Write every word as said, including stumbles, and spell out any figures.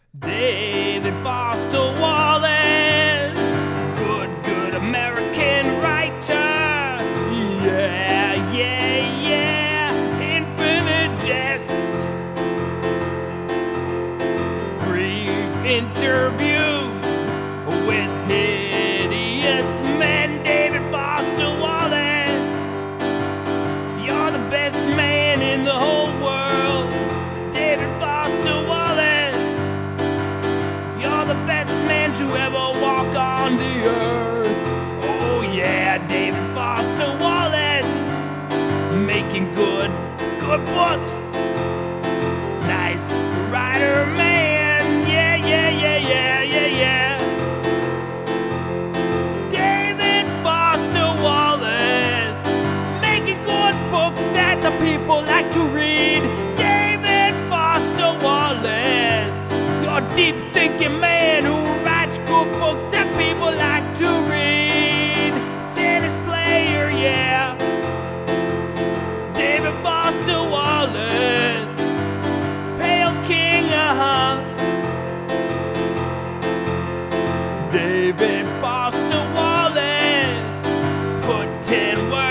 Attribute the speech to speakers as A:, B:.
A: David Foster Wallace, good, good American writer. Yeah, yeah, yeah, infinite jest. Brief interviews with hideous men. David Foster Wallace, you're the best man in the whole world. David Foster Wallace, you're the best man to ever walk on the earth. Oh yeah, David Foster Wallace, making good, good books. Nice writer man, yeah, yeah, yeah, yeah, yeah, yeah. David Foster Wallace, making good books that the people like to read. David Foster Wallace, you're a deep thinking man who writes good books that people like to read. Tennis player, yeah, David Foster Wallace, Pale King, uh-huh. David Foster Wallace, put ten words